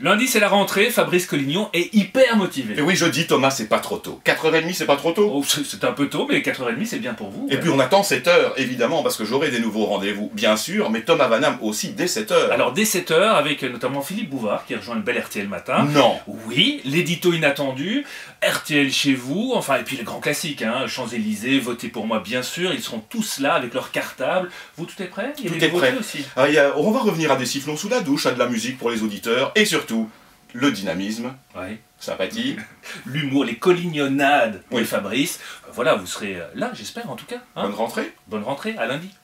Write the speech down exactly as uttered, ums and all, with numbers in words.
Lundi, c'est la rentrée, Fabrice Collignon est hyper motivé. Et oui, je dis, Thomas, c'est pas trop tôt. quatre heures trente, c'est pas trop tôt? Oh, c'est un peu tôt, mais quatre heures trente, c'est bien pour vous. Et ouais. puis on attend sept heures, évidemment, parce que j'aurai des nouveaux rendez-vous, bien sûr, mais Thomas Vanham aussi dès sept heures. Alors, dès sept heures, avec notamment Philippe Bouvard, qui rejoint le bel R T L Matin. Non. Oui, l'édito inattendu, R T L chez vous, enfin, et puis les grands classiques, hein, Champs-Élysées, votez pour moi, bien sûr, ils seront tous là avec leur cartable. Vous, tout est prêt? Il y a Tout des est prêt. nouveautés aussi. Ah, y a- on va revenir à des sifflons sous la douche, à de la musique pour les auditeurs, et surtout, le dynamisme, Ouais. sympathie. L'humour, les collignonnades Oui. de Fabrice. Voilà, vous serez là, j'espère en tout cas. hein. Bonne rentrée. Bonne rentrée, à lundi.